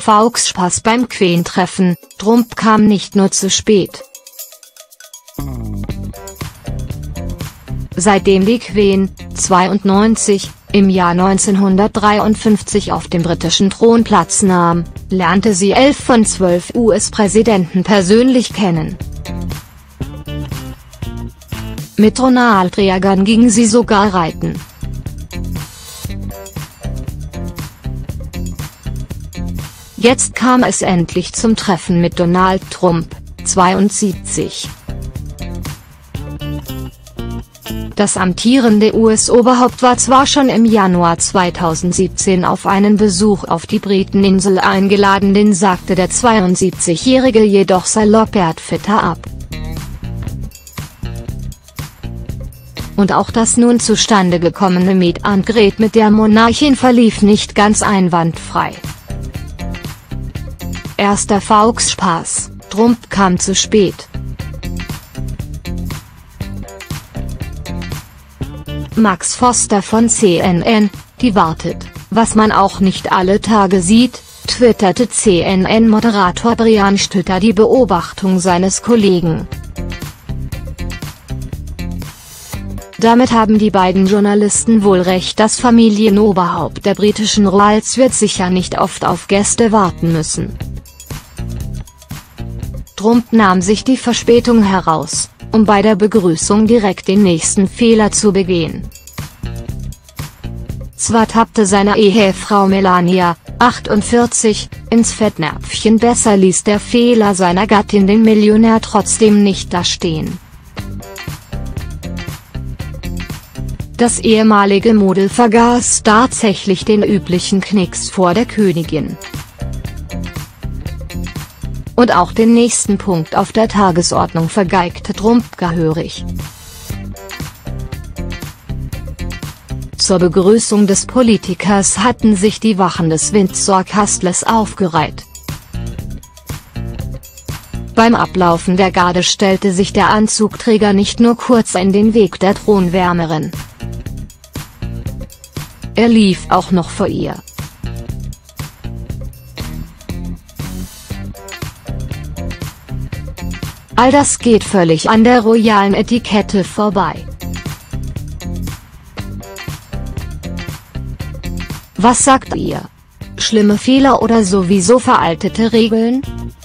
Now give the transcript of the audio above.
Volksspaß beim Queen-Treffen, Trump kam nicht nur zu spät. Seitdem die Queen, 92, im Jahr 1953 auf dem britischen Thron Platz nahm, lernte sie 11 von 12 US-Präsidenten persönlich kennen. Mit Ronald Reagan ging sie sogar reiten. Jetzt kam es endlich zum Treffen mit Donald Trump, 72. Das amtierende US-Oberhaupt war zwar schon im Januar 2017 auf einen Besuch auf die Briteninsel eingeladen, den sagte der 72-Jährige jedoch salopp Twitter ab. Und auch das nun zustande gekommene Meet and Greet mit der Monarchin verlief nicht ganz einwandfrei. Erster Volksspaß, Trump kam zu spät. Max Foster von CNN, die wartet, was man auch nicht alle Tage sieht, twitterte CNN-Moderator Brian Stelter die Beobachtung seines Kollegen. Damit haben die beiden Journalisten wohl recht, das Familienoberhaupt der britischen Royals wird sicher nicht oft auf Gäste warten müssen. Trump nahm sich die Verspätung heraus, um bei der Begrüßung direkt den nächsten Fehler zu begehen. Zwar tappte seine Ehefrau Melania, 48, ins Fettnäpfchen, besser ließ der Fehler seiner Gattin den Millionär trotzdem nicht dastehen. Das ehemalige Model vergaß tatsächlich den üblichen Knicks vor der Königin. Und auch den nächsten Punkt auf der Tagesordnung vergeigte Trump gehörig. Zur Begrüßung des Politikers hatten sich die Wachen des Windsor Castles aufgereiht. Beim Ablaufen der Garde stellte sich der Anzugträger nicht nur kurz in den Weg der Thronwärmerin. Er lief auch noch vor ihr. All das geht völlig an der royalen Etikette vorbei. Was sagt ihr? Schlimme Fehler oder sowieso veraltete Regeln?